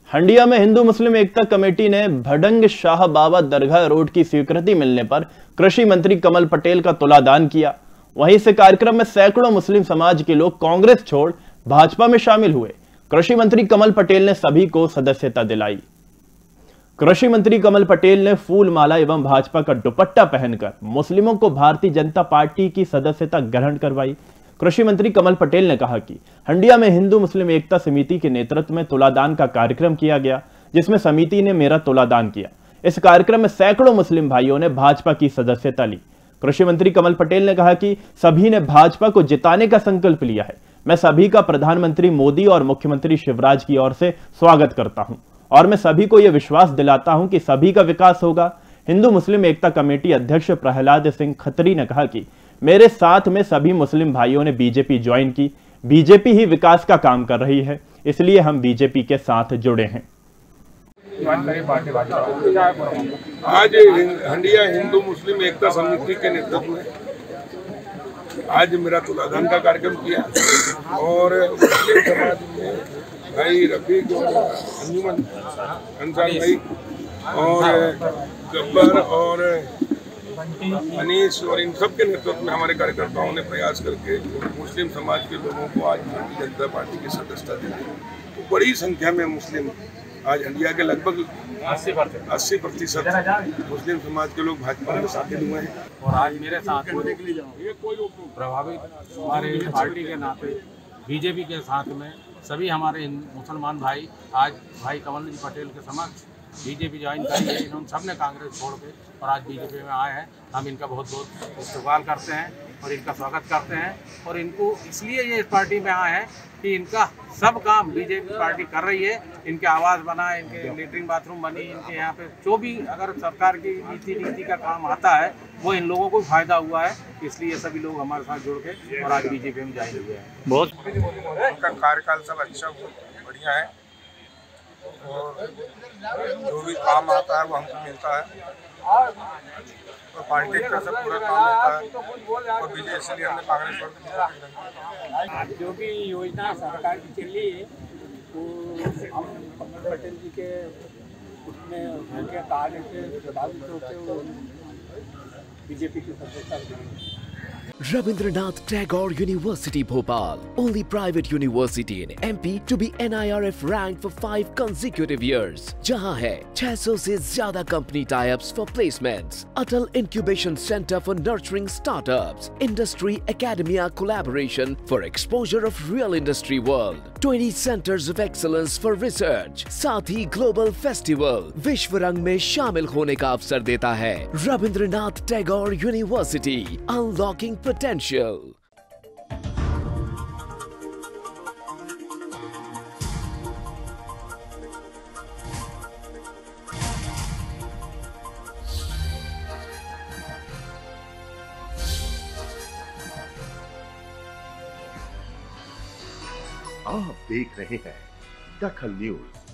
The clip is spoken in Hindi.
हंडिया में हिंदू मुस्लिम एकता कमेटी ने भडंग शाह बाबा दरगाह रोड की स्वीकृति मिलने पर कृषि मंत्री कमल पटेल का तुलादान किया। वहीं इस कार्यक्रम में सैकड़ों मुस्लिम समाज के लोग कांग्रेस छोड़ भाजपा में शामिल हुए। कृषि मंत्री कमल पटेल ने सभी को सदस्यता दिलाई। कृषि मंत्री कमल पटेल ने फूल माला एवं भाजपा का दुपट्टा पहनकर मुस्लिमों को भारतीय जनता पार्टी की सदस्यता ग्रहण करवाई। कृषि मंत्री कमल पटेल ने कहा कि हंडिया में हिंदू मुस्लिम एकता समिति के नेतृत्व में तुलादान का कार्यक्रम किया गया, जिसमें समिति ने मेरा तुलादान किया। इस कार्यक्रम में सैकड़ों मुस्लिम भाइयों ने भाजपा की सदस्यता ली। कृषि मंत्री कमल पटेल ने कहा कि सभी ने भाजपा को जिताने का संकल्प लिया है। मैं सभी का प्रधानमंत्री मोदी और मुख्यमंत्री शिवराज की ओर से स्वागत करता हूं और मैं सभी को यह विश्वास दिलाता हूं कि सभी का विकास होगा। हिंदू मुस्लिम एकता कमेटी अध्यक्ष प्रहलाद सिंह खत्री ने कहा कि मेरे साथ में सभी मुस्लिम भाइयों ने बीजेपी ज्वाइन की। बीजेपी ही विकास का काम कर रही है, इसलिए हम बीजेपी के साथ जुड़े हैं। आज हंडिया हिंदू मुस्लिम एकता समिति के नेतृत्व में आज मेरा तुलादान का कार्यक्रम किया और मुस्लिम समाज में भाई रफीक और अंजुमन अंसार भाई और गब्बर और अनीस और इन सब के नेतृत्व में हमारे कार्यकर्ताओं ने प्रयास करके मुस्लिम समाज के लोगों को आज भारतीय जनता पार्टी की सदस्यता दी। तो बड़ी संख्या में मुस्लिम आज हंडिया के लगभग 80% मुस्लिम समाज के लोग भाजपा में शामिल हुए हैं। और आज मेरे साथ ये कोई प्रभावित हमारे पार्टी के नाते बीजेपी के साथ में सभी हमारे मुसलमान भाई आज भाई कमल पटेल के समक्ष बीजेपी ज्वाइन करी है। इन्होंने सबने कांग्रेस छोड़ के और आज बीजेपी में आए हैं। हम इनका बहुत बहुत इस्तकबाल करते हैं और इनका स्वागत करते हैं और इनको इसलिए ये इस पार्टी में आए हैं कि इनका सब काम बीजेपी पार्टी कर रही है। इनके आवास बना, इनके लेटरिन बाथरूम बनी, इनके यहाँ पे जो भी अगर सरकार की नीति का काम आता है वो इन लोगों को फायदा हुआ है। इसलिए सभी लोग हमारे साथ जुड़ के और आज बीजेपी में ज्वाइन हुए हैं। बहुत उनका कार्यकाल सब अच्छा बढ़िया है और जो भी काम आता है वो हमको मिलता है और पार्टी का सब पूरा काम होता है और बीजेपी इसलिए हमने कांग्रेस छोड़ के जो भी योजना सरकार की चल रही है वो हम कमल पटेल जी के उसमें उनके कार्य से प्रभावित होकर बीजेपी की सदस्यता दी। Rabindranath Tagore University Bhopal, only private university in MP to be NIRF ranked for 5 consecutive years. जहां है 600 से ज्यादा company tie-ups for placements, Atal Incubation Center for nurturing startups, Industry Academia collaboration for exposure of real industry world, 20 centers of excellence for research, साथ ही global festival विश्व रंग में शामिल होने का अवसर देता है। Rabindranath Tagore University, unlocking potential. आप देख रहे हैं दखल न्यूज।